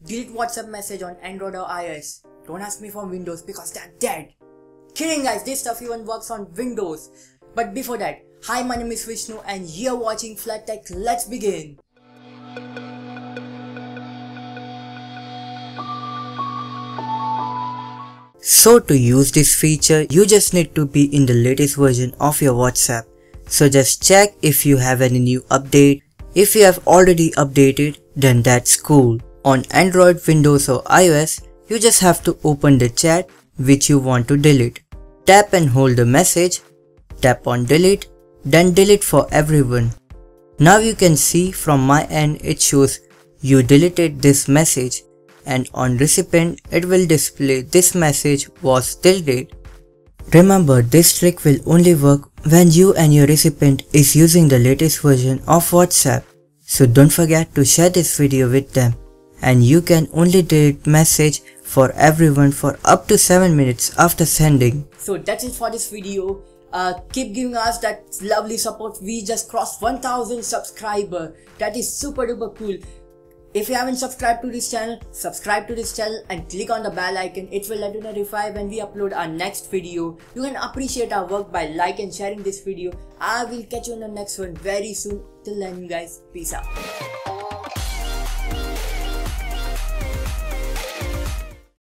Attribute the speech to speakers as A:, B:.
A: delete WhatsApp message on Android or iOS. Don't ask me for Windows because they're dead. Kidding guys, this stuff even works on Windows. But before that, hi, my name is Vishnu and you're watching Flat Tech. Let's begin. So to use this feature, you just need to be in the latest version of your WhatsApp. So just check if you have any new update. If you have already updated, then that's cool. On Android, Windows or iOS, you just have to open the chat which you want to delete. Tap and hold the message, tap on delete, then delete for everyone. Now you can see from my end it shows you deleted this message, and on recipient it will display this message was deleted. Remember, this trick will only work when you and your recipient is using the latest version of WhatsApp. So don't forget to share this video with them, and you can only delete message for everyone for up to 7 minutes after sending. So that's it for this video. Keep giving us that lovely support. We just crossed 1000 subscribers. That is super duper cool. If you haven't subscribed to this channel, subscribe to this channel and click on the bell icon. It will let you notify when we upload our next video. You can appreciate our work by like and sharing this video. I will catch you in the next one very soon. Till then guys, peace out.